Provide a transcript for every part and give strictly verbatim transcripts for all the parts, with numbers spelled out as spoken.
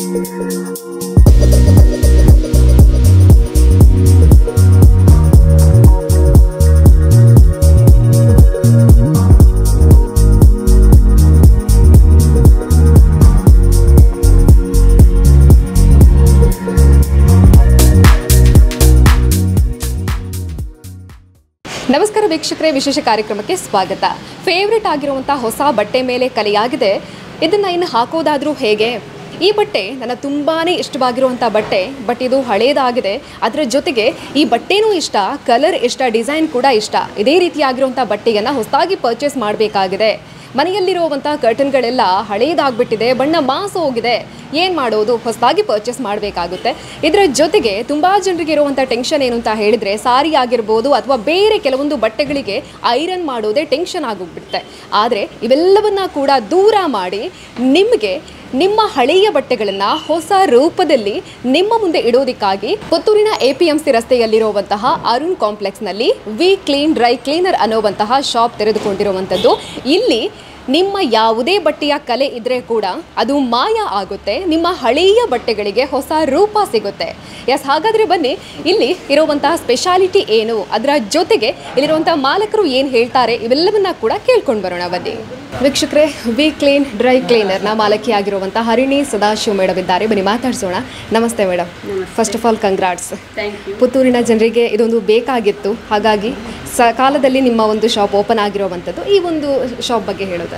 ನಮಸ್ಕಾರ ವೀಕ್ಷಕರೇ, ವಿಶೇಷ ಕಾರ್ಯಕ್ರಮಕ್ಕೆ ಸ್ವಾಗತ. ಫೇವ್ರೆಟ್ ಆಗಿರುವಂಥ ಹೊಸ ಬಟ್ಟೆ ಮೇಲೆ ಕಲೆಯಾಗಿದೆ. ಇದನ್ನು ಇನ್ನು ಹಾಕೋದಾದರೂ ಹೇಗೆ? ಈ ಬಟ್ಟೆ ನನ್ನ ತುಂಬಾ ಇಷ್ಟವಾಗಿರುವಂಥ ಬಟ್ಟೆ, ಬಟ್ ಇದು ಹಳೇದಾಗಿದೆ. ಅದರ ಜೊತೆಗೆ ಈ ಬಟ್ಟೆನೂ ಇಷ್ಟ, ಕಲರ್ ಇಷ್ಟ, ಡಿಸೈನ್ ಕೂಡ ಇಷ್ಟ. ಇದೇ ರೀತಿಯಾಗಿರುವಂಥ ಬಟ್ಟೆಯನ್ನು ಹೊಸದಾಗಿ ಪರ್ಚೇಸ್ ಮಾಡಬೇಕಾಗಿದೆ. ಮನೆಯಲ್ಲಿರುವಂಥ ಕರ್ಟನ್ಗಳೆಲ್ಲ ಹಳೇದಾಗ್ಬಿಟ್ಟಿದೆ, ಬಣ್ಣ ಮಾಸು ಹೋಗಿದೆ. ಏನು ಮಾಡೋದು? ಹೊಸದಾಗಿ ಪರ್ಚೇಸ್ ಮಾಡಬೇಕಾಗುತ್ತೆ. ಇದರ ಜೊತೆಗೆ ತುಂಬ ಜನರಿಗೆ ಇರುವಂಥ ಟೆನ್ಷನ್ ಏನು ಅಂತ ಹೇಳಿದರೆ, ಸಾರಿ ಆಗಿರ್ಬೋದು ಅಥವಾ ಬೇರೆ ಕೆಲವೊಂದು ಬಟ್ಟೆಗಳಿಗೆ ಐರನ್ ಮಾಡೋದೇ ಟೆನ್ಷನ್ ಆಗೋಗ್ಬಿಡುತ್ತೆ. ಆದರೆ ಇವೆಲ್ಲವನ್ನ ಕೂಡ ದೂರ ಮಾಡಿ ನಿಮಗೆ ನಿಮ್ಮ ಹಳೆಯ ಬಟ್ಟೆಗಳನ್ನು ಹೊಸ ರೂಪದಲ್ಲಿ ನಿಮ್ಮ ಮುಂದೆ ಇಡೋದಕ್ಕಾಗಿ ಪುತ್ತೂರಿನ ಎ ಪಿ ಎಂ ಸಿ ರಸ್ತೆಯಲ್ಲಿರುವಂತಹ ಅರುಣ್ ಕಾಂಪ್ಲೆಕ್ಸ್ನಲ್ಲಿ ವಿ ಕ್ಲೀನ್ ಡ್ರೈ ಕ್ಲೀನರ್ ಅನ್ನುವಂತಹ ಶಾಪ್ ತೆರೆದುಕೊಂಡಿರುವಂಥದ್ದು. ಇಲ್ಲಿ ನಿಮ್ಮ ಯಾವುದೇ ಬಟ್ಟೆಯ ಕಲೆ ಇದ್ದರೆ ಕೂಡ ಅದು ಮಾಯ ಆಗುತ್ತೆ. ನಿಮ್ಮ ಹಳೆಯ ಬಟ್ಟೆಗಳಿಗೆ ಹೊಸ ರೂಪ ಸಿಗುತ್ತೆ. ಎಸ್, ಹಾಗಾದರೆ ಬನ್ನಿ, ಇಲ್ಲಿ ಇರುವಂತಹ ಸ್ಪೆಷಾಲಿಟಿ ಏನು, ಅದರ ಜೊತೆಗೆ ಇಲ್ಲಿರುವಂಥ ಮಾಲಕರು ಏನು ಹೇಳ್ತಾರೆ, ಇವೆಲ್ಲವನ್ನ ಕೂಡ ಕೇಳ್ಕೊಂಡು ಬರೋಣ ಬನ್ನಿ. ವೀಕ್ಷಕರೇ, ವಿ ಕ್ಲೀನ್ ಡ್ರೈ ಕ್ಲೀನರ್ನ ಮಾಲಕಿ ಆಗಿರುವಂಥ ಹರಿಣಿ ಸದಾಶಿವ ಮೇಡಮ್ ಇದ್ದಾರೆ. ಬನ್ನಿ ಮಾತಾಡ್ಸೋಣ. ನಮಸ್ತೆ madam. First of all congrats. ಪುತ್ತೂರಿನ ಜನರಿಗೆ ಇದೊಂದು ಬೇಕಾಗಿತ್ತು, ಹಾಗಾಗಿ ಸಕಾಲದಲ್ಲಿ ನಿಮ್ಮ ಒಂದು ಶಾಪ್ ಓಪನ್ ಆಗಿರುವಂಥದ್ದು. ಈ ಒಂದು ಶಾಪ್ ಬಗ್ಗೆ ಹೇಳೋದಾದ್ರೆ,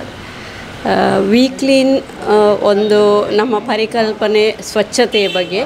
ವಿ ಕ್ಲೀನ್ ಒಂದು ನಮ್ಮ ಪರಿಕಲ್ಪನೆ ಸ್ವಚ್ಛತೆಯ ಬಗ್ಗೆ.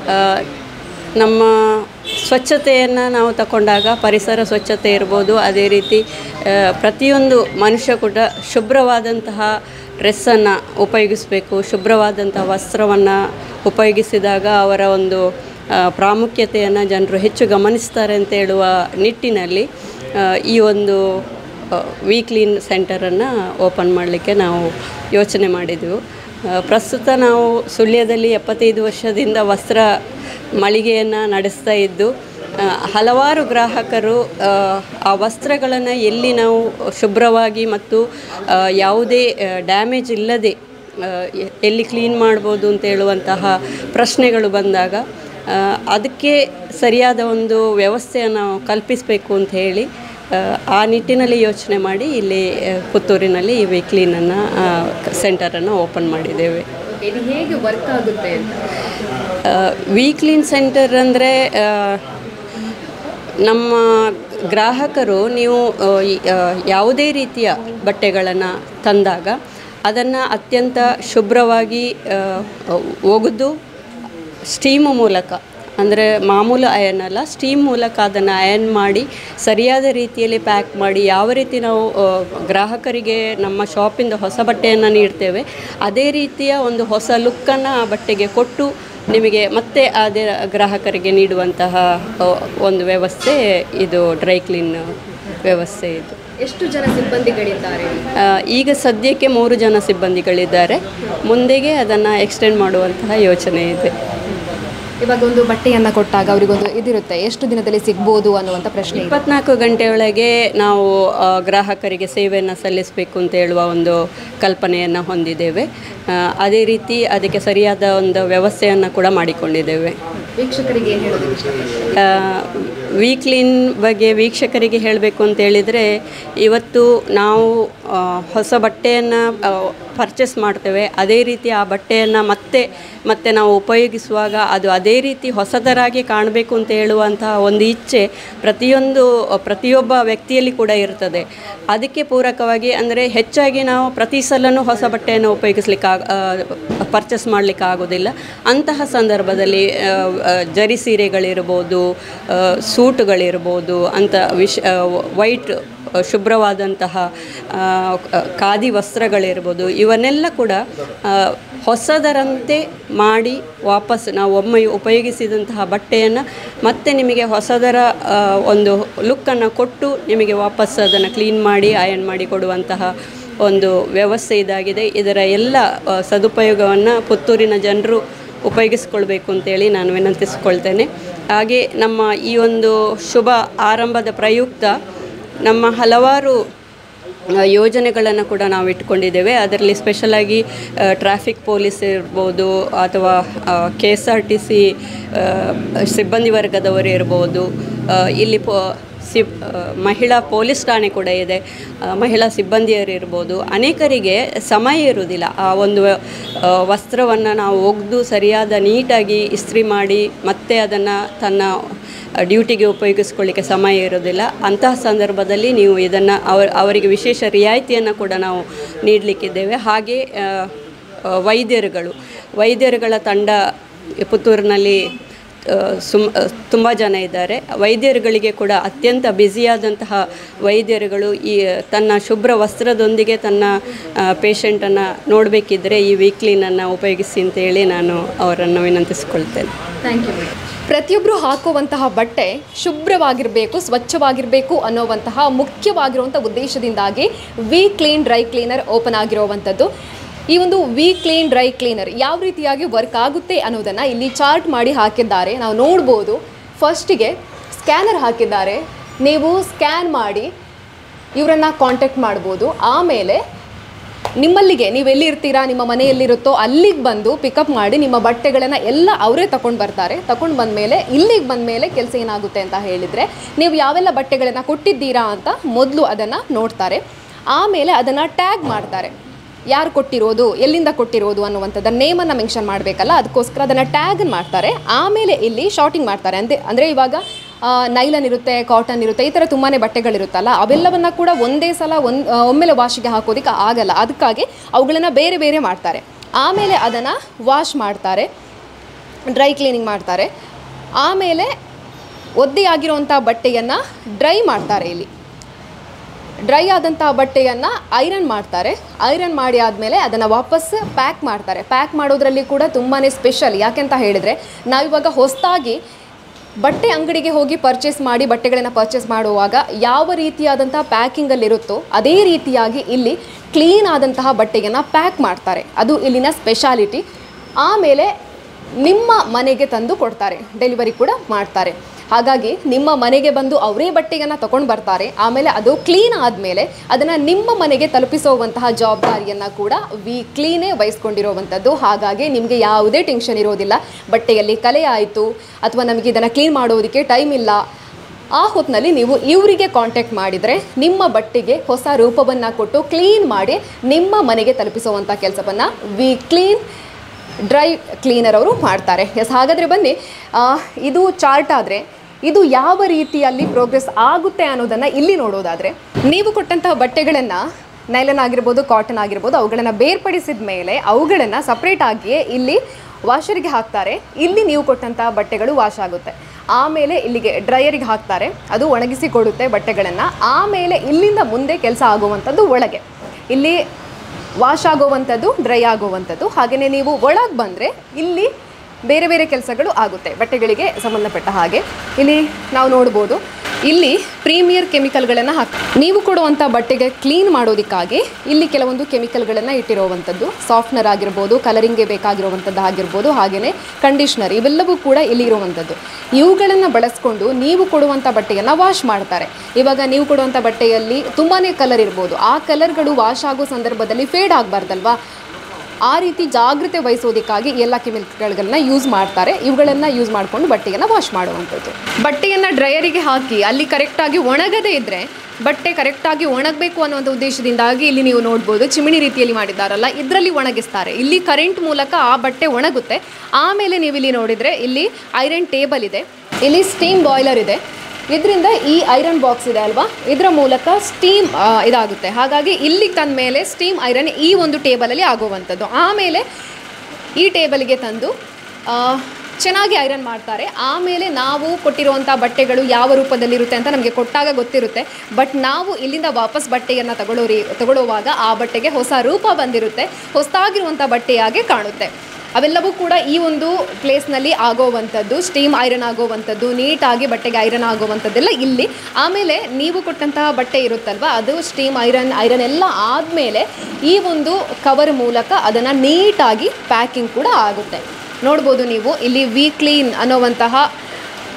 ನಮ್ಮ ಸ್ವಚ್ಛತೆಯನ್ನು ನಾವು ತಗೊಂಡಾಗ ಪರಿಸರ ಸ್ವಚ್ಛತೆ ಇರ್ಬೋದು, ಅದೇ ರೀತಿ ಪ್ರತಿಯೊಂದು ಮನುಷ್ಯ ಕೂಡ ಶುಭ್ರವಾದಂತಹ ಡ್ರೆಸ್ಸನ್ನು ಉಪಯೋಗಿಸಬೇಕು. ಶುಭ್ರವಾದಂಥ ವಸ್ತ್ರವನ್ನು ಉಪಯೋಗಿಸಿದಾಗ ಅವರ ಒಂದು ಪ್ರಾಮುಖ್ಯತೆಯನ್ನು ಜನರು ಹೆಚ್ಚು ಗಮನಿಸ್ತಾರೆ ಅಂತ ಹೇಳುವ ನಿಟ್ಟಿನಲ್ಲಿ ಈ ಒಂದು ವಿ ಕ್ಲೀನ್ ಸೆಂಟರನ್ನು ಓಪನ್ ಮಾಡಲಿಕ್ಕೆ ನಾವು ಯೋಚನೆ ಮಾಡಿದೆವು. ಪ್ರಸ್ತುತ ನಾವು ಸುಳ್ಯದಲ್ಲಿ ಎಪ್ಪತ್ತೈದು ವರ್ಷದಿಂದ ವಸ್ತ್ರ ಮಳಿಗೆಯನ್ನು ನಡೆಸ್ತಾ ಇದ್ದು, ಹಲವಾರು ಗ್ರಾಹಕರು ಆ ವಸ್ತ್ರಗಳನ್ನು ಎಲ್ಲಿ ನಾವು ಶುಭ್ರವಾಗಿ ಮತ್ತು ಯಾವುದೇ ಡ್ಯಾಮೇಜ್ ಇಲ್ಲದೆ ಎಲ್ಲಿ ಕ್ಲೀನ್ ಮಾಡ್ಬೋದು ಅಂತ ಹೇಳುವಂತಹ ಪ್ರಶ್ನೆಗಳು ಬಂದಾಗ ಅದಕ್ಕೆ ಸರಿಯಾದ ಒಂದು ವ್ಯವಸ್ಥೆಯನ್ನು ಕಲ್ಪಿಸಬೇಕು ಅಂತ ಹೇಳಿ ಆ ನಿಟ್ಟಿನಲ್ಲಿ ಯೋಚನೆ ಮಾಡಿ ಇಲ್ಲಿ ಪುತ್ತೂರಿನಲ್ಲಿ ಈ ವಿ ಕ್ಲೀನನ್ನು ಸೆಂಟರನ್ನು ಓಪನ್ ಮಾಡಿದ್ದೇವೆ. ಇದು ಹೇಗೆ ವರ್ಕ್ ಆಗುತ್ತೆ ಅಂತ? ವಿ ಕ್ಲೀನ್ ಸೆಂಟರ್ ಅಂದರೆ ನಮ್ಮ ಗ್ರಾಹಕರು ನೀವು ಯಾವುದೇ ರೀತಿಯ ಬಟ್ಟೆಗಳನ್ನು ತಂದಾಗ ಅದನ್ನು ಅತ್ಯಂತ ಶುಭ್ರವಾಗಿ ಒಗೆದು ಸ್ಟೀಮ್ ಮೂಲಕ, ಅಂದರೆ ಮಾಮೂಲು ಅಯನ್ ಅಲ್ಲ, ಸ್ಟೀಮ್ ಮೂಲಕ ಅದನ್ನು ಅಯನ್ ಮಾಡಿ ಸರಿಯಾದ ರೀತಿಯಲ್ಲಿ ಪ್ಯಾಕ್ ಮಾಡಿ ಯಾವ ರೀತಿ ನಾವು ಗ್ರಾಹಕರಿಗೆ ನಮ್ಮ ಶಾಪಿಂದ ಹೊಸ ಬಟ್ಟೆಯನ್ನು ನೀಡ್ತೇವೆ ಅದೇ ರೀತಿಯ ಒಂದು ಹೊಸ ಲುಕ್ಕನ್ನು ಆ ಬಟ್ಟೆಗೆ ಕೊಟ್ಟು ನಿಮಗೆ ಮತ್ತೆ ಅದೇ ಗ್ರಾಹಕರಿಗೆ ನೀಡುವಂತಹ ಒಂದು ವ್ಯವಸ್ಥೆ ಇದು ಡ್ರೈ ಕ್ಲೀನ್ ವ್ಯವಸ್ಥೆ. ಇದು ಎಷ್ಟು ಜನ ಸಿಬ್ಬಂದಿಗಳಿದ್ದಾರೆ? ಈಗ ಸದ್ಯಕ್ಕೆ ಮೂರು ಜನ ಸಿಬ್ಬಂದಿಗಳಿದ್ದಾರೆ. ಮುಂದೆಗೆ ಅದನ್ನು ಎಕ್ಸ್ಟೆಂಡ್ ಮಾಡುವಂತಹ ಯೋಚನೆ ಇದೆ. ಇವಾಗ ಒಂದು ಬಟ್ಟೆಯನ್ನು ಕೊಟ್ಟಾಗ ಅವರಿಗೊಂದು ಇದಿರುತ್ತೆ, ಎಷ್ಟು ದಿನದಲ್ಲಿ ಸಿಗ್ಬೋದು ಅನ್ನುವಂಥ ಪ್ರಶ್ನೆ. ಇಪ್ಪತ್ನಾಲ್ಕು ಗಂಟೆಯೊಳಗೆ ನಾವು ಗ್ರಾಹಕರಿಗೆ ಸೇವೆಯನ್ನು ಸಲ್ಲಿಸಬೇಕು ಅಂತ ಹೇಳುವ ಒಂದು ಕಲ್ಪನೆಯನ್ನು ಹೊಂದಿದ್ದೇವೆ. ಅದೇ ರೀತಿ ಅದಕ್ಕೆ ಸರಿಯಾದ ಒಂದು ವ್ಯವಸ್ಥೆಯನ್ನು ಕೂಡ ಮಾಡಿಕೊಂಡಿದ್ದೇವೆ. ವೀಕ್ಷಕರಿಗೆ ಏನು ಹೇಳೋದು ಇಷ್ಟ? ವಿ ಕ್ಲೀನ್ ಬಗ್ಗೆ ವೀಕ್ಷಕರಿಗೆ ಹೇಳಬೇಕು ಅಂತ ಹೇಳಿದರೆ, ಇವತ್ತು ನಾವು ಹೊಸ ಬಟ್ಟೆಯನ್ನು ಪರ್ಚೇಸ್ ಮಾಡ್ತೇವೆ, ಅದೇ ರೀತಿ ಆ ಬಟ್ಟೆಯನ್ನು ಮತ್ತೆ ಮತ್ತೆ ನಾವು ಉಪಯೋಗಿಸುವಾಗ ಅದು ಅದೇ ರೀತಿ ಹೊಸದರಾಗಿ ಕಾಣಬೇಕು ಅಂತ ಹೇಳುವಂತಹ ಒಂದು ಇಚ್ಛೆ ಪ್ರತಿಯೊಂದು ಪ್ರತಿಯೊಬ್ಬ ವ್ಯಕ್ತಿಯಲ್ಲಿ ಕೂಡ ಇರ್ತದೆ. ಅದಕ್ಕೆ ಪೂರಕವಾಗಿ ಅಂದರೆ ಹೆಚ್ಚಾಗಿ ನಾವು ಪ್ರತಿ ಸಲನೂ ಹೊಸ ಬಟ್ಟೆಯನ್ನು ಉಪಯೋಗಿಸ್ಲಿಕ್ಕೆ ಪರ್ಚೇಸ್ ಮಾಡಲಿಕ್ಕೆ ಆಗೋದಿಲ್ಲ. ಅಂತಹ ಸಂದರ್ಭದಲ್ಲಿ ಜರಿ ಸೀರೆಗಳಿರ್ಬೋದು, ಸೂಟುಗಳಿರ್ಬೋದು, ಅಂತ ವಿಶ್ ವೈಟ್ ಶುಭ್ರವಾದಂತಹ ಖಾದಿ ವಸ್ತ್ರಗಳಿರ್ಬೋದು, ಇವನ್ನೆಲ್ಲ ಕೂಡ ಹೊಸದರಂತೆ ಮಾಡಿ ವಾಪಸ್ ನಾವು ಒಮ್ಮೆ ಉಪಯೋಗಿಸಿದಂತಹ ಬಟ್ಟೆಯನ್ನು ಮತ್ತೆ ನಿಮಗೆ ಹೊಸದರ ಒಂದು ಲುಕ್ಕನ್ನು ಕೊಟ್ಟು ನಿಮಗೆ ವಾಪಸ್ ಅದನ್ನು ಕ್ಲೀನ್ ಮಾಡಿ ಅಯನ್ ಮಾಡಿ ಕೊಡುವಂತಹ ಒಂದು ವ್ಯವಸ್ಥೆ ಇದಾಗಿದೆ. ಇದರ ಎಲ್ಲ ಸದುಪಯೋಗವನ್ನು ಪುತ್ತೂರಿನ ಜನರು ಉಪಯೋಗಿಸ್ಕೊಳ್ಬೇಕು ಅಂತೇಳಿ ನಾನು ವಿನಂತಿಸಿಕೊಳ್ತೇನೆ. ಹಾಗೆ ನಮ್ಮ ಈ ಒಂದು ಶುಭ ಆರಂಭದ ಪ್ರಯುಕ್ತ ನಮ್ಮ ಹಲವಾರು ಯೋಜನೆಗಳನ್ನು ಕೂಡ ನಾವು ಇಟ್ಕೊಂಡಿದ್ದೇವೆ. ಅದರಲ್ಲಿ ಸ್ಪೆಷಲಾಗಿ ಟ್ರಾಫಿಕ್ ಪೊಲೀಸ್ ಇರ್ಬೋದು ಅಥವಾ K S R T C ಸಿಬ್ಬಂದಿ ವರ್ಗದವರು ಇರ್ಬೋದು, ಇಲ್ಲಿ ಪೋ ಸಿ ಮಹಿಳಾ ಪೊಲೀಸ್ ಠಾಣೆ ಕೂಡ ಇದೆ, ಮಹಿಳಾ ಸಿಬ್ಬಂದಿಯರು ಇರ್ಬೋದು. ಅನೇಕರಿಗೆ ಸಮಯ ಇರುವುದಿಲ್ಲ. ಆ ಒಂದು ವಸ್ತ್ರವನ್ನು ನಾವು ಒಗೆದು ಸರಿಯಾದ ನೀಟಾಗಿ ಇಸ್ತ್ರಿ ಮಾಡಿ ಮತ್ತೆ ಅದನ್ನು ತನ್ನ ಡ್ಯೂಟಿಗೆ ಉಪಯೋಗಿಸ್ಕೊಳ್ಳಿಕ್ಕೆ ಸಮಯ ಇರೋದಿಲ್ಲ. ಅಂತಹ ಸಂದರ್ಭದಲ್ಲಿ ನೀವು ಇದನ್ನು ಅವರ ಅವರಿಗೆ ವಿಶೇಷ ರಿಯಾಯಿತಿಯನ್ನು ಕೂಡ ನಾವು ನೀಡಲಿಕ್ಕಿದ್ದೇವೆ. ಹಾಗೆ ವೈದ್ಯರುಗಳು ವೈದ್ಯರುಗಳ ತಂಡ ಪುತ್ತೂರಿನಲ್ಲಿ ಸುಮ್ ತುಂಬ ಜನ ಇದ್ದಾರೆ. ವೈದ್ಯರುಗಳಿಗೆ ಕೂಡ ಅತ್ಯಂತ ಬ್ಯುಸಿಯಾದಂತಹ ವೈದ್ಯರುಗಳು ಈ ತನ್ನ ಶುಭ್ರ ವಸ್ತ್ರದೊಂದಿಗೆ ತನ್ನ ಪೇಷಂಟನ್ನು ನೋಡಬೇಕಿದ್ದರೆ ಈ ವೀಕ್ಲಿನನ್ನು ಉಪಯೋಗಿಸಿ ಅಂತೇಳಿ ನಾನು ಅವರನ್ನು ವಿನಂತಿಸಿಕೊಳ್ತೇನೆ. Thank you. ಪ್ರತಿಯೊಬ್ಬರು ಹಾಕುವಂತಹ ಬಟ್ಟೆ ಶುಭ್ರವಾಗಿರಬೇಕು, ಸ್ವಚ್ಛವಾಗಿರಬೇಕು ಅನ್ನೋವಂತಹ ಮುಖ್ಯವಾಗಿರುವಂಥ ಉದ್ದೇಶದಿಂದಾಗಿ V clean dry cleaner open ಆಗಿರುವಂಥದ್ದು. ಈ ಒಂದು ವಿ ಕ್ಲೀನ್ ಡ್ರೈ ಕ್ಲೀನರ್ ಯಾವ ರೀತಿಯಾಗಿ ವರ್ಕ್ ಆಗುತ್ತೆ ಅನ್ನೋದನ್ನು ಇಲ್ಲಿ ಚಾರ್ಟ್ ಮಾಡಿ ಹಾಕಿದ್ದಾರೆ, ನಾವು ನೋಡ್ಬೋದು. ಫಸ್ಟಿಗೆ ಸ್ಕ್ಯಾನರ್ ಹಾಕಿದ್ದಾರೆ, ನೀವು ಸ್ಕ್ಯಾನ್ ಮಾಡಿ ಇವರನ್ನು ಕಾಂಟ್ಯಾಕ್ಟ್ ಮಾಡ್ಬೋದು. ಆಮೇಲೆ ನಿಮ್ಮಲ್ಲಿಗೆ ನೀವು ಎಲ್ಲಿರ್ತೀರಾ, ನಿಮ್ಮ ಮನೆಯಲ್ಲಿರುತ್ತೋ ಅಲ್ಲಿಗೆ ಬಂದು ಪಿಕಪ್ ಮಾಡಿ ನಿಮ್ಮ ಬಟ್ಟೆಗಳನ್ನು ಎಲ್ಲ ಅವರೇ ತಗೊಂಡು ಬರ್ತಾರೆ. ತಗೊಂಡು ಬಂದಮೇಲೆ ಇಲ್ಲಿಗೆ ಬಂದಮೇಲೆ ಕೆಲಸ ಏನಾಗುತ್ತೆ ಅಂತ ಹೇಳಿದರೆ, ನೀವು ಯಾವೆಲ್ಲ ಬಟ್ಟೆಗಳನ್ನು ಕೊಟ್ಟಿದ್ದೀರಾ ಅಂತ ಮೊದಲು ಅದನ್ನು ನೋಡ್ತಾರೆ. ಆಮೇಲೆ ಅದನ್ನು ಟ್ಯಾಗ್ ಮಾಡ್ತಾರೆ, ಯಾರು ಕೊಟ್ಟಿರೋದು, ಎಲ್ಲಿಂದ ಕೊಟ್ಟಿರೋದು ಅನ್ನುವಂಥದ್ದು ನೇಮನ್ನು ಮೆನ್ಷನ್ ಮಾಡಬೇಕಲ್ಲ, ಅದಕ್ಕೋಸ್ಕರ ಅದನ್ನು ಟ್ಯಾಗ್ ಮಾಡ್ತಾರೆ. ಆಮೇಲೆ ಇಲ್ಲಿ ಶಾರ್ಟಿಂಗ್ ಮಾಡ್ತಾರೆ. ಅಂದರೆ ಅಂದರೆ ಇವಾಗ ನೈಲನ್ ಇರುತ್ತೆ, ಕಾಟನ್ ಇರುತ್ತೆ, ಈ ಥರ ತುಂಬಾ ಬಟ್ಟೆಗಳಿರುತ್ತಲ್ಲ, ಅವೆಲ್ಲವನ್ನು ಕೂಡ ಒಂದೇ ಸಲ ಒಂದು ಒಮ್ಮೆಲೆ ವಾಶಿಗೆ ಹಾಕೋದಕ್ಕೆ ಆಗಲ್ಲ. ಅದಕ್ಕಾಗಿ ಅವುಗಳನ್ನು ಬೇರೆ ಬೇರೆ ಮಾಡ್ತಾರೆ. ಆಮೇಲೆ ಅದನ್ನು ವಾಶ್ ಮಾಡ್ತಾರೆ, ಡ್ರೈ ಕ್ಲೀನಿಂಗ್ ಮಾಡ್ತಾರೆ. ಆಮೇಲೆ ಒದ್ದೆಯಾಗಿರೋವಂಥ ಬಟ್ಟೆಯನ್ನು ಡ್ರೈ ಮಾಡ್ತಾರೆ. ಇಲ್ಲಿ ಡ್ರೈ ಆದಂಥ ಬಟ್ಟೆಯನ್ನು ಐರನ್ ಮಾಡ್ತಾರೆ. ಐರನ್ ಮಾಡಿ ಆದಮೇಲೆ ಅದನ್ನು ವಾಪಸ್ ಪ್ಯಾಕ್ ಮಾಡ್ತಾರೆ. ಪ್ಯಾಕ್ ಮಾಡೋದ್ರಲ್ಲಿ ಕೂಡ ತುಂಬಾ ಸ್ಪೆಷಲ್. ಯಾಕೆಂತ ಹೇಳಿದರೆ, ನಾವಿವಾಗ ಹೊಸದಾಗಿ ಬಟ್ಟೆ ಅಂಗಡಿಗೆ ಹೋಗಿ ಪರ್ಚೇಸ್ ಮಾಡಿ ಬಟ್ಟೆಗಳನ್ನು ಪರ್ಚೇಸ್ ಮಾಡುವಾಗ ಯಾವ ರೀತಿಯಾದಂಥ ಪ್ಯಾಕಿಂಗಲ್ಲಿರುತ್ತೋ ಅದೇ ರೀತಿಯಾಗಿ ಇಲ್ಲಿ ಕ್ಲೀನ್ ಆದಂತಹ ಬಟ್ಟೆಯನ್ನು ಪ್ಯಾಕ್ ಮಾಡ್ತಾರೆ. ಅದು ಇಲ್ಲಿನ ಸ್ಪೆಷಾಲಿಟಿ. ಆಮೇಲೆ ನಿಮ್ಮ ಮನೆಗೆ ತಂದು ಕೊಡ್ತಾರೆ, ಡೆಲಿವರಿ ಕೂಡ ಮಾಡ್ತಾರೆ. ಹಾಗಾಗಿ ನಿಮ್ಮ ಮನೆಗೆ ಬಂದು ಅವರೇ ಬಟ್ಟೆಯನ್ನು ತಗೊಂಡು ಬರ್ತಾರೆ. ಆಮೇಲೆ ಅದು ಕ್ಲೀನ್ ಆದಮೇಲೆ ಅದನ್ನು ನಿಮ್ಮ ಮನೆಗೆ ತಲುಪಿಸುವಂತಹ ಜವಾಬ್ದಾರಿಯನ್ನು ಕೂಡ ವಿ ಕ್ಲೀನೇ ವಹಿಸ್ಕೊಂಡಿರುವಂಥದ್ದು. ಹಾಗಾಗಿ ನಿಮಗೆ ಯಾವುದೇ ಟೆನ್ಷನ್ ಇರೋದಿಲ್ಲ. ಬಟ್ಟೆಯಲ್ಲಿ ಕಲೆ ಆಯಿತು ಅಥವಾ ನಮಗೆ ಇದನ್ನು ಕ್ಲೀನ್ ಮಾಡೋದಕ್ಕೆ ಟೈಮ್ ಇಲ್ಲ, ಆ ಹೊತ್ತಿನಲ್ಲಿ ನೀವು ಇವರಿಗೆ ಕಾಂಟ್ಯಾಕ್ಟ್ ಮಾಡಿದರೆ ನಿಮ್ಮ ಬಟ್ಟೆಗೆ ಹೊಸ ರೂಪವನ್ನು ಕೊಟ್ಟು ಕ್ಲೀನ್ ಮಾಡಿ ನಿಮ್ಮ ಮನೆಗೆ ತಲುಪಿಸುವಂಥ ಕೆಲಸವನ್ನು ವಿ ಕ್ಲೀನ್ ಡ್ರೈ ಕ್ಲೀನರ್ ಅವರು ಮಾಡ್ತಾರೆ. ಎಸ್, ಹಾಗಾದರೆ ಬನ್ನಿ, ಇದು ಚಾರ್ಟ್ ಆದರೆ ಇದು ಯಾವ ರೀತಿಯಲ್ಲಿ ಪ್ರೋಗ್ರೆಸ್ ಆಗುತ್ತೆ ಅನ್ನೋದನ್ನು ಇಲ್ಲಿ ನೋಡೋದಾದರೆ, ನೀವು ಕೊಟ್ಟಂತಹ ಬಟ್ಟೆಗಳನ್ನು ನೈಲನ್ ಆಗಿರ್ಬೋದು, ಕಾಟನ್ ಆಗಿರ್ಬೋದು, ಅವುಗಳನ್ನು ಬೇರ್ಪಡಿಸಿದ ಮೇಲೆ ಅವುಗಳನ್ನು ಸಪ್ರೇಟಾಗಿಯೇ ಇಲ್ಲಿ ವಾಷರಿಗೆ ಹಾಕ್ತಾರೆ. ಇಲ್ಲಿ ನೀವು ಕೊಟ್ಟಂತಹ ಬಟ್ಟೆಗಳು ವಾಶ್ ಆಗುತ್ತೆ. ಆಮೇಲೆ ಇಲ್ಲಿಗೆ ಡ್ರೈಯರಿಗೆ ಹಾಕ್ತಾರೆ, ಅದು ಒಣಗಿಸಿ ಕೊಡುತ್ತೆ ಬಟ್ಟೆಗಳನ್ನು. ಆಮೇಲೆ ಇಲ್ಲಿಂದ ಮುಂದೆ ಕೆಲಸ ಆಗುವಂಥದ್ದು ಒಳಗೆ, ಇಲ್ಲಿ ವಾಶ್ ಆಗುವಂಥದ್ದು, ಡ್ರೈ ಆಗುವಂಥದ್ದು. ಹಾಗೆಯೇ ನೀವು ಒಳಗೆ ಬಂದರೆ ಇಲ್ಲಿ ಬೇರೆ ಬೇರೆ ಕೆಲಸಗಳು ಆಗುತ್ತೆ ಬಟ್ಟೆಗಳಿಗೆ ಸಂಬಂಧಪಟ್ಟ ಹಾಗೆ. ಇಲ್ಲಿ ನಾವು ನೋಡ್ಬೋದು, ಇಲ್ಲಿ ಪ್ರೀಮಿಯರ್ ಕೆಮಿಕಲ್ಗಳನ್ನು ಹಾಕಿ ನೀವು ಕೊಡುವಂಥ ಬಟ್ಟೆಗೆ ಕ್ಲೀನ್ ಮಾಡೋದಕ್ಕಾಗಿ ಇಲ್ಲಿ ಕೆಲವೊಂದು ಕೆಮಿಕಲ್ಗಳನ್ನು ಇಟ್ಟಿರುವಂಥದ್ದು, ಸಾಫ್ಟ್ನರ್ ಆಗಿರ್ಬೋದು, ಕಲರಿಂಗ್ಗೆ ಬೇಕಾಗಿರುವಂಥದ್ದು ಆಗಿರ್ಬೋದು, ಹಾಗೆಯೇ ಕಂಡೀಷ್ನರ್, ಇವೆಲ್ಲವೂ ಕೂಡ ಇಲ್ಲಿ ಇರುವಂಥದ್ದು. ಇವುಗಳನ್ನು ಬಳಸ್ಕೊಂಡು ನೀವು ಕೊಡುವಂಥ ಬಟ್ಟೆಯನ್ನು ವಾಶ್ ಮಾಡ್ತಾರೆ. ಇವಾಗ ನೀವು ಕೊಡುವಂಥ ಬಟ್ಟೆಯಲ್ಲಿ ತುಂಬಾ ಕಲರ್ ಇರ್ಬೋದು, ಆ ಕಲರ್ಗಳು ವಾಶ್ ಆಗೋ ಸಂದರ್ಭದಲ್ಲಿ ಫೇಡ್ ಆಗಬಾರ್ದಲ್ವಾ, ಆ ರೀತಿ ಜಾಗ್ರತೆ ವಹಿಸೋದಕ್ಕಾಗಿ ಎಲ್ಲ ಕೆಮಿಕಲ್ಗಳನ್ನ ಯೂಸ್ ಮಾಡ್ತಾರೆ. ಇವುಗಳನ್ನು ಯೂಸ್ ಮಾಡಿಕೊಂಡು ಬಟ್ಟೆಯನ್ನು ವಾಶ್ ಮಾಡುವಂಥದ್ದು. ಬಟ್ಟೆಯನ್ನು ಡ್ರೈಯರಿಗೆ ಹಾಕಿ ಅಲ್ಲಿ ಕರೆಕ್ಟಾಗಿ ಒಣಗದೇ ಇದ್ದರೆ ಬಟ್ಟೆ ಕರೆಕ್ಟಾಗಿ ಒಣಗಬೇಕು ಅನ್ನುವಂಥ ಉದ್ದೇಶದಿಂದಾಗಿ ಇಲ್ಲಿ ನೀವು ನೋಡ್ಬೋದು, ಚಿಮಣಿ ರೀತಿಯಲ್ಲಿ ಮಾಡಿದ್ದಾರಲ್ಲ, ಇದರಲ್ಲಿ ಒಣಗಿಸ್ತಾರೆ. ಇಲ್ಲಿ ಕರೆಂಟ್ ಮೂಲಕ ಆ ಬಟ್ಟೆ ಒಣಗುತ್ತೆ. ಆಮೇಲೆ ನೀವು ಇಲ್ಲಿ ನೋಡಿದರೆ ಇಲ್ಲಿ ಐರನ್ ಟೇಬಲ್ ಇದೆ, ಇಲ್ಲಿ ಸ್ಟೀಮ್ ಬಾಯ್ಲರ್ ಇದೆ. ಇದರಿಂದ ಈ ಐರನ್ ಬಾಕ್ಸ್ ಇದೆ ಅಲ್ವಾ, ಇದರ ಮೂಲಕ ಸ್ಟೀಮ್ ಇದಾಗುತ್ತೆ. ಹಾಗಾಗಿ ಇಲ್ಲಿಗೆ ತಂದ ಮೇಲೆ ಸ್ಟೀಮ್ ಐರನ್ ಈ ಒಂದು ಟೇಬಲಲ್ಲಿ ಆಗುವಂಥದ್ದು. ಆಮೇಲೆ ಈ ಟೇಬಲ್ಗೆ ತಂದು ಚೆನ್ನಾಗಿ ಐರನ್ ಮಾಡ್ತಾರೆ. ಆಮೇಲೆ ನಾವು ಕೊಟ್ಟಿರುವಂಥ ಬಟ್ಟೆಗಳು ಯಾವ ರೂಪದಲ್ಲಿರುತ್ತೆ ಅಂತ ನಮಗೆ ಕೊಟ್ಟಾಗ ಗೊತ್ತಿರುತ್ತೆ. ಬಟ್ ನಾವು ಇಲ್ಲಿಂದ ವಾಪಸ್ ಬಟ್ಟೆಯನ್ನು ತಗೊಳ್ಳೋರಿ ತಗೊಳ್ಳುವಾಗ ಆ ಬಟ್ಟೆಗೆ ಹೊಸ ರೂಪ ಬಂದಿರುತ್ತೆ, ಹೊಸದಾಗಿರುವಂಥ ಬಟ್ಟೆಯಾಗೆ ಕಾಣುತ್ತೆ. ಅವೆಲ್ಲವೂ ಕೂಡ ಈ ಒಂದು ಪ್ಲೇಸ್ನಲ್ಲಿ ಆಗೋವಂಥದ್ದು, ಸ್ಟೀಮ್ ಐರನ್ ಆಗೋವಂಥದ್ದು, ನೀಟಾಗಿ ಬಟ್ಟೆಗೆ ಐರನ್ ಆಗೋವಂಥದ್ದೆಲ್ಲ ಇಲ್ಲಿ. ಆಮೇಲೆ ನೀವು ಕೊಟ್ಟಂತಹ ಬಟ್ಟೆ ಇರುತ್ತಲ್ವ, ಅದು ಸ್ಟೀಮ್ ಐರನ್ ಐರನ್ ಎಲ್ಲ ಆದಮೇಲೆ ಈ ಒಂದು ಕವರ್ ಮೂಲಕ ಅದನ್ನು ನೀಟಾಗಿ ಪ್ಯಾಕಿಂಗ್ ಕೂಡ ಆಗುತ್ತೆ. ನೋಡ್ಬೋದು ನೀವು ಇಲ್ಲಿ ವಿ ಕ್ಲೀನ್ ಅನ್ನೋವಂತಹ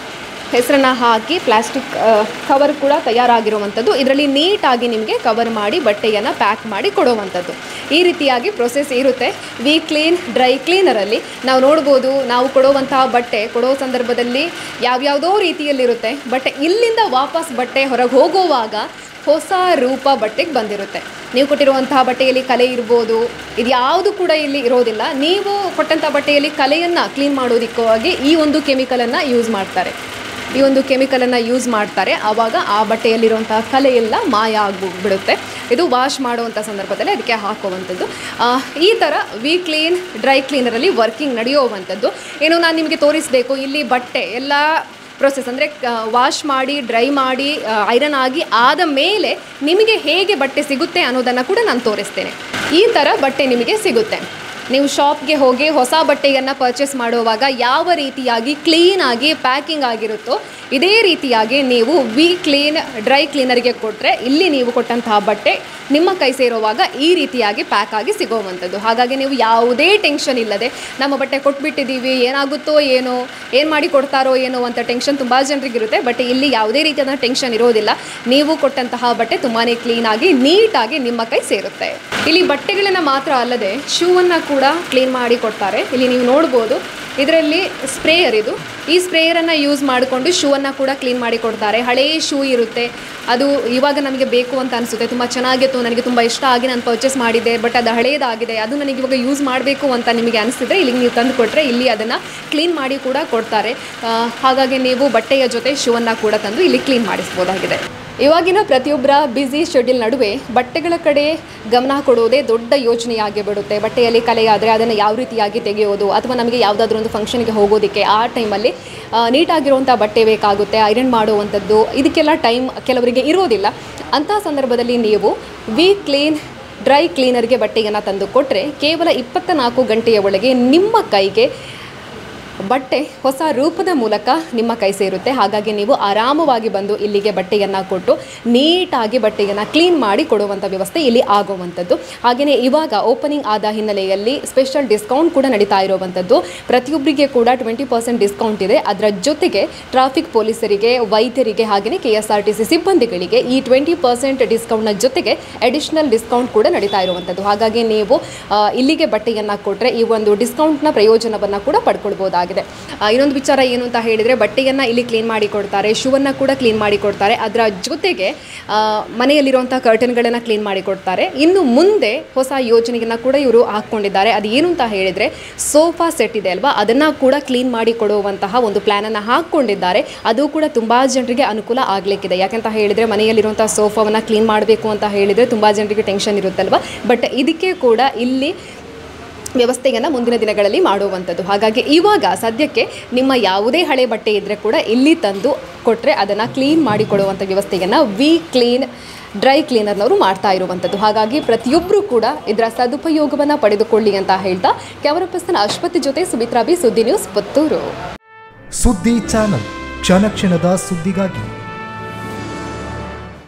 ಹೆಸರನ್ನು ಹಾಕಿ ಪ್ಲಾಸ್ಟಿಕ್ ಕವರ್ ಕೂಡ ತಯಾರಾಗಿರುವಂಥದ್ದು. ಇದರಲ್ಲಿ ನೀಟಾಗಿ ನಿಮಗೆ ಕವರ್ ಮಾಡಿ ಬಟ್ಟೆಯನ್ನು ಪ್ಯಾಕ್ ಮಾಡಿ ಕೊಡುವಂಥದ್ದು. ಈ ರೀತಿಯಾಗಿ ಪ್ರೊಸೆಸ್ ಇರುತ್ತೆ. ವಿ ಕ್ಲೀನ್ ಡ್ರೈ ಕ್ಲೀನರಲ್ಲಿ ನಾವು ನೋಡ್ಬೋದು, ನಾವು ಕೊಡುವಂತಹ ಬಟ್ಟೆ ಕೊಡೋ ಸಂದರ್ಭದಲ್ಲಿ ಯಾವ್ಯಾವುದೋ ರೀತಿಯಲ್ಲಿರುತ್ತೆ. ಬಟ್ ಇಲ್ಲಿಂದ ವಾಪಸ್ ಬಟ್ಟೆ ಹೊರಗೆ ಹೋಗುವಾಗ ಹೊಸ ರೂಪ ಬಟ್ಟೆಗೆ ಬಂದಿರುತ್ತೆ. ನೀವು ಕೊಟ್ಟಿರುವಂತಹ ಬಟ್ಟೆಯಲ್ಲಿ ಕಲೆ ಇರ್ಬೋದು, ಇದು ಯಾವುದು ಕೂಡ ಇಲ್ಲಿ ಇರೋದಿಲ್ಲ. ನೀವು ಕೊಟ್ಟಂಥ ಬಟ್ಟೆಯಲ್ಲಿ ಕಲೆಯನ್ನು ಕ್ಲೀನ್ ಮಾಡೋದಕ್ಕಾಗಿ ಈ ಒಂದು ಕೆಮಿಕಲನ್ನು ಯೂಸ್ ಮಾಡ್ತಾರೆ ಈ ಒಂದು ಕೆಮಿಕಲನ್ನು ಯೂಸ್ ಮಾಡ್ತಾರೆ ಆವಾಗ ಆ ಬಟ್ಟೆಯಲ್ಲಿರುವಂತಹ ಕಲೆ ಎಲ್ಲ ಮಾಯ ಆಗಿಬಿಡುತ್ತೆ. ಇದು ವಾಶ್ ಮಾಡುವಂಥ ಸಂದರ್ಭದಲ್ಲಿ ಅದಕ್ಕೆ ಹಾಕುವಂಥದ್ದು. ಈ ಥರ ವಿ ಕ್ಲೀನ್ ಡ್ರೈ ಕ್ಲೀನರಲ್ಲಿ ವರ್ಕಿಂಗ್ ನಡೆಯುವಂಥದ್ದು. ಏನು ನಾನು ನಿಮಗೆ ತೋರಿಸಬೇಕು, ಇಲ್ಲಿ ಬಟ್ಟೆ ಎಲ್ಲ ಪ್ರೊಸೆಸ್ ಅಂದರೆ ವಾಶ್ ಮಾಡಿ ಡ್ರೈ ಮಾಡಿ ಐರನ್ ಆಗಿ ಆದ ಮೇಲೆ ನಿಮಗೆ ಹೇಗೆ ಬಟ್ಟೆ ಸಿಗುತ್ತೆ ಅನ್ನೋದನ್ನು ಕೂಡ ನಾನು ತೋರಿಸ್ತೇನೆ. ಈ ಥರ ಬಟ್ಟೆ ನಿಮಗೆ ಸಿಗುತ್ತೆ. ನೀವು ಶಾಪ್ಗೆ ಹೋಗಿ ಹೊಸ ಬಟ್ಟೆಯನ್ನು ಪರ್ಚೇಸ್ ಮಾಡುವಾಗ ಯಾವ ರೀತಿಯಾಗಿ ಕ್ಲೀನಾಗಿ ಪ್ಯಾಕಿಂಗ್ ಆಗಿರುತ್ತೋ ಇದೇ ರೀತಿಯಾಗಿ ನೀವು ವಿ ಕ್ಲೀನ್ ಡ್ರೈ ಕ್ಲೀನರ್ಗೆ ಕೊಟ್ಟರೆ ಇಲ್ಲಿ ನೀವು ಕೊಟ್ಟಂತಹ ಬಟ್ಟೆ ನಿಮ್ಮ ಕೈ ಸೇರುವಾಗ ಈ ರೀತಿಯಾಗಿ ಪ್ಯಾಕ್ ಆಗಿ ಸಿಗೋವಂಥದ್ದು. ಹಾಗಾಗಿ ನೀವು ಯಾವುದೇ ಟೆನ್ಷನ್ ಇಲ್ಲದೆ ನಮ್ಮ ಬಟ್ಟೆ ಕೊಟ್ಬಿಟ್ಟಿದ್ದೀವಿ, ಏನಾಗುತ್ತೋ ಏನೋ, ಏನು ಮಾಡಿ ಕೊಡ್ತಾರೋ ಏನೋ ಅಂತ ಟೆನ್ಷನ್ ತುಂಬ ಜನರಿಗಿರುತ್ತೆ. ಬಟ್ ಇಲ್ಲಿ ಯಾವುದೇ ರೀತಿಯಾದ ಟೆನ್ಷನ್ ಇರೋದಿಲ್ಲ. ನೀವು ಕೊಟ್ಟಂತಹ ಬಟ್ಟೆ ತುಂಬಾ ಕ್ಲೀನಾಗಿ ನೀಟಾಗಿ ನಿಮ್ಮ ಕೈ ಸೇರುತ್ತೆ. ಇಲ್ಲಿ ಬಟ್ಟೆಗಳನ್ನು ಮಾತ್ರ ಅಲ್ಲದೆ ಶೂವನ್ನು ಕೂಡ ಕ್ಲೀನ್ ಮಾಡಿ ಕೊಡ್ತಾರೆ. ಇಲ್ಲಿ ನೀವು ನೋಡ್ಬೋದು, ಇದರಲ್ಲಿ ಸ್ಪ್ರೇಯರ್ ಇದು ಈ ಸ್ಪ್ರೇಯರನ್ನು ಯೂಸ್ ಮಾಡಿಕೊಂಡು ಶೂವನ್ನು ಕೂಡ ಕ್ಲೀನ್ ಮಾಡಿ ಕೊಡ್ತಾರೆ. ಹಳೆಯ ಶೂ ಇರುತ್ತೆ, ಅದು ಇವಾಗ ನಮಗೆ ಬೇಕು ಅಂತ ಅನಿಸುತ್ತೆ, ತುಂಬ ಚೆನ್ನಾಗಿತ್ತು, ನನಗೆ ತುಂಬ ಇಷ್ಟ ಆಗಿ ನಾನು ಪರ್ಚೇಸ್ ಮಾಡಿದ್ದೆ, ಬಟ್ ಅದು ಹಳೆಯದಾಗಿದೆ, ಅದು ನನಗೆ ಇವಾಗ ಯೂಸ್ ಮಾಡಬೇಕು ಅಂತ ನಿಮಗೆ ಅನಿಸಿದ್ರೆ ಇಲ್ಲಿಗೆ ನೀವು ತಂದು ಕೊಟ್ಟರೆ ಇಲ್ಲಿ ಅದನ್ನು ಕ್ಲೀನ್ ಮಾಡಿ ಕೂಡ ಕೊಡ್ತಾರೆ. ಹಾಗಾಗಿ ನೀವು ಬಟ್ಟೆಯ ಜೊತೆ ಶೂವನ್ನು ಕೂಡ ತಂದು ಇಲ್ಲಿ ಕ್ಲೀನ್ ಮಾಡಿಸ್ಬೋದಾಗಿದೆ. ಇವಾಗಿನ ಪ್ರತಿಯೊಬ್ಬರ ಬ್ಯುಸಿ ಶೆಡ್ಯೂಲ್ ನಡುವೆ ಬಟ್ಟೆಗಳ ಕಡೆ ಗಮನ ಕೊಡೋದೇ ದೊಡ್ಡ ಯೋಚನೆಯಾಗಿ ಬಿಡುತ್ತೆ. ಬಟ್ಟೆಯಲ್ಲಿ ಕಲೆಯಾದರೆ ಅದನ್ನು ಯಾವ ರೀತಿಯಾಗಿ ತೆಗೆಯೋದು, ಅಥವಾ ನಮಗೆ ಯಾವುದಾದ್ರೂ ಒಂದು ಫಂಕ್ಷನ್ಗೆ ಹೋಗೋದಕ್ಕೆ ಆ ಟೈಮಲ್ಲಿ ನೀಟಾಗಿರುವಂಥ ಬಟ್ಟೆ ಬೇಕಾಗುತ್ತೆ, ಐರನ್ ಮಾಡುವಂಥದ್ದು, ಇದಕ್ಕೆಲ್ಲ ಟೈಮ್ ಕೆಲವರಿಗೆ ಇರೋದಿಲ್ಲ. ಅಂಥ ಸಂದರ್ಭದಲ್ಲಿ ನೀವು ವಿ ಕ್ಲೀನ್ ಡ್ರೈ ಕ್ಲೀನರ್ಗೆ ಬಟ್ಟೆಯನ್ನು ತಂದು ಕೊಟ್ಟರೆ ಕೇವಲ ಇಪ್ಪತ್ತ ನಾಲ್ಕು ಗಂಟೆಯ ಒಳಗೆ ನಿಮ್ಮ ಕೈಗೆ ಬಟ್ಟೆ ಹೊಸ ರೂಪದ ಮೂಲಕ ನಿಮ್ಮ ಕೈ ಸೇರುತ್ತೆ. ಹಾಗಾಗಿ ನೀವು ಆರಾಮವಾಗಿ ಬಂದು ಇಲ್ಲಿಗೆ ಬಟ್ಟೆಯನ್ನು ಕೊಟ್ಟು ನೀಟಾಗಿ ಬಟ್ಟೆಯನ್ನು ಕ್ಲೀನ್ ಮಾಡಿ ಕೊಡುವಂಥ ವ್ಯವಸ್ಥೆ ಇಲ್ಲಿ ಆಗುವಂಥದ್ದು. ಹಾಗೆಯೇ ಇವಾಗ ಓಪನಿಂಗ್ ಆದ ಹಿನ್ನೆಲೆಯಲ್ಲಿ ಸ್ಪೆಷಲ್ ಡಿಸ್ಕೌಂಟ್ ಕೂಡ ನಡೀತಾ ಇರುವಂಥದ್ದು. ಪ್ರತಿಯೊಬ್ಬರಿಗೆ ಕೂಡ ಟ್ವೆಂಟಿ ಪರ್ಸೆಂಟ್ ಡಿಸ್ಕೌಂಟ್ ಇದೆ. ಅದರ ಜೊತೆಗೆ ಟ್ರಾಫಿಕ್ ಪೊಲೀಸರಿಗೆ, ವೈದ್ಯರಿಗೆ, ಹಾಗೆಯೇ K S R T C ಸಿಬ್ಬಂದಿಗಳಿಗೆ ಈ ಟ್ವೆಂಟಿ ಪರ್ಸೆಂಟ್ ಡಿಸ್ಕೌಂಟ್ನ ಜೊತೆಗೆ ಅಡಿಷ್ನಲ್ ಡಿಸ್ಕೌಂಟ್ ಕೂಡ ನಡೀತಾ ಇರುವಂಥದ್ದು. ಹಾಗಾಗಿ ನೀವು ಇಲ್ಲಿಗೆ ಬಟ್ಟೆಯನ್ನು ಕೊಟ್ಟರೆ ಈ ಒಂದು ಡಿಸ್ಕೌಂಟ್ನ ಪ್ರಯೋಜನವನ್ನು ಕೂಡ ಪಡ್ಕೊಳ್ಬೋದಾಗಿದೆ. ಇನ್ನೊಂದು ವಿಚಾರ ಏನು ಅಂತ ಹೇಳಿದರೆ, ಬಟ್ಟೆಯನ್ನು ಇಲ್ಲಿ ಕ್ಲೀನ್ ಮಾಡಿ ಕೊಡ್ತಾರೆ, ಶೂವನ್ನು ಕೂಡ ಕ್ಲೀನ್ ಮಾಡಿ ಕೊಡ್ತಾರೆ, ಅದರ ಜೊತೆಗೆ ಮನೆಯಲ್ಲಿರುವಂಥ ಕರ್ಟನ್ಗಳನ್ನು ಕ್ಲೀನ್ ಮಾಡಿ ಕೊಡ್ತಾರೆ. ಇನ್ನು ಮುಂದೆ ಹೊಸ ಯೋಜನೆಯನ್ನು ಕೂಡ ಇವರು ಹಾಕ್ಕೊಂಡಿದ್ದಾರೆ. ಅದು ಏನು ಅಂತ ಹೇಳಿದರೆ, ಸೋಫಾ ಸೆಟ್ ಇದೆ ಅಲ್ವಾ, ಅದನ್ನು ಕೂಡ ಕ್ಲೀನ್ ಮಾಡಿ ಕೊಡುವಂತಹ ಒಂದು ಪ್ಲ್ಯಾನನ್ನು ಹಾಕ್ಕೊಂಡಿದ್ದಾರೆ. ಅದು ಕೂಡ ತುಂಬ ಜನರಿಗೆ ಅನುಕೂಲ ಆಗಲಿಕ್ಕಿದೆ. ಯಾಕಂತ ಹೇಳಿದರೆ ಮನೆಯಲ್ಲಿರುವಂಥ ಸೋಫಾವನ್ನು ಕ್ಲೀನ್ ಮಾಡಬೇಕು ಅಂತ ಹೇಳಿದರೆ ತುಂಬ ಜನರಿಗೆ ಟೆನ್ಷನ್ ಇರುತ್ತಲ್ವ. ಬಟ್ ಇದಕ್ಕೆ ಕೂಡ ಇಲ್ಲಿ ವ್ಯವಸ್ಥೆಯನ್ನು ಮುಂದಿನ ದಿನಗಳಲ್ಲಿ ಮಾಡುವಂಥದ್ದು. ಹಾಗಾಗಿ ಇವಾಗ ಸದ್ಯಕ್ಕೆ ನಿಮ್ಮ ಯಾವುದೇ ಹಳೆ ಬಟ್ಟೆ ಇದ್ದರೆ ಕೂಡ ಇಲ್ಲಿ ತಂದು ಕೊಟ್ಟರೆ ಅದನ್ನು ಕ್ಲೀನ್ ಮಾಡಿಕೊಡುವಂಥ ವ್ಯವಸ್ಥೆಯನ್ನು ವಿ ಕ್ಲೀನ್ ಡ್ರೈ ಕ್ಲೀನರ್ನವರು ಮಾಡ್ತಾ ಇರುವಂಥದ್ದು. ಹಾಗಾಗಿ ಪ್ರತಿಯೊಬ್ಬರೂ ಕೂಡ ಇದರ ಸದುಪಯೋಗವನ್ನು ಪಡೆದುಕೊಳ್ಳಿ ಅಂತ ಹೇಳ್ತಾ ಕ್ಯಾಮರಾ ಪರ್ಸನ್ ಅಶ್ವತಿ ಜೊತೆ Sumitra B, Suddi news, Puttur. Suddi channel, ಕ್ಷಣ ಕ್ಷಣದ ಸುದ್ದಿಗಾಗಿ.